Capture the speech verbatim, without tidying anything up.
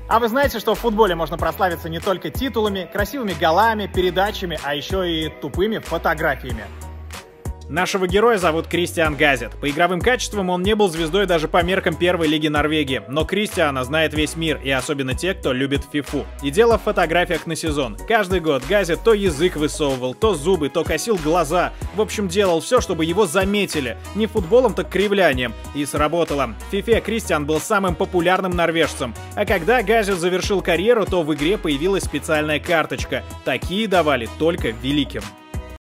А вы знаете, что в футболе можно прославиться не только титулами, красивыми голами, передачами, а еще и тупыми фотографиями? Нашего героя зовут Кристиан Газет. По игровым качествам он не был звездой даже по меркам первой лиги Норвегии, но Кристиана знает весь мир, и особенно те, кто любит фифу. И дело в фотографиях на сезон. Каждый год Газет то язык высовывал, то зубы, то косил глаза. В общем, делал все, чтобы его заметили. Не футболом, так кривлянием. И сработало. В фифе Кристиан был самым популярным норвежцем. А когда Газет завершил карьеру, то в игре появилась специальная карточка. Такие давали только великим.